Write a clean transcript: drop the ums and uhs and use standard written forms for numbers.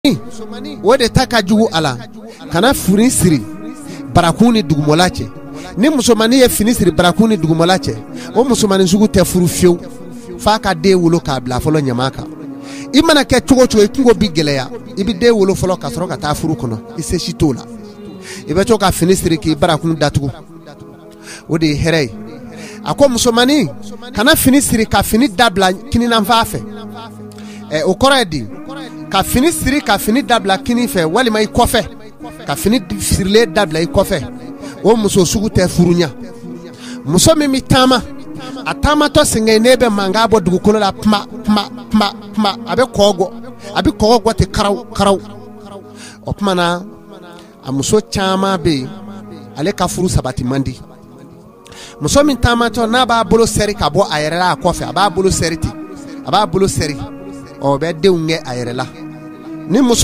o de ta ka jugu ala kana furin siri barakun ni dugumala cɛ ni musomani ye fini siri barakun ni dugumala cɛ o musomani sugu tɛ furu fiyewu fa ka den wolo k'a bila fɔlɔ ɲama kan i mana kɛ cogo cogo i kungo bi gɛlɛya i bi den wolo fɔlɔ ka sɔrɔ ka taa furu kɔnɔ i se si t'o la i bɛ to ka fini siri k'i barakun datugu o de ye hɛrɛ ye a ko musomani kana fini siri ka fini dabila kininanfan fɛ o kɔrɔ ye di ka fini siri ka fini dabila kini fɛ walima i kɔfɛ ka fini sirilen dabila i kɔfɛ o muso sugu tɛ furunya muso min bi taama a taamatɔ sɛgɛn ne bɛ mankan bɔ dugukolo la kuma a bɛ kɔgɔ gɔ ten karaw o kuma na a muso caman bɛ yen ale ka furu sabati man di muso min taamatɔ n'a b'a bolo sɛri ka bɔ a yɛrɛ la a kɔfɛ a b'a bolo sɛri ten a b'a bolo sɛri o bɛ denw kɛ a yɛrɛ la ni muso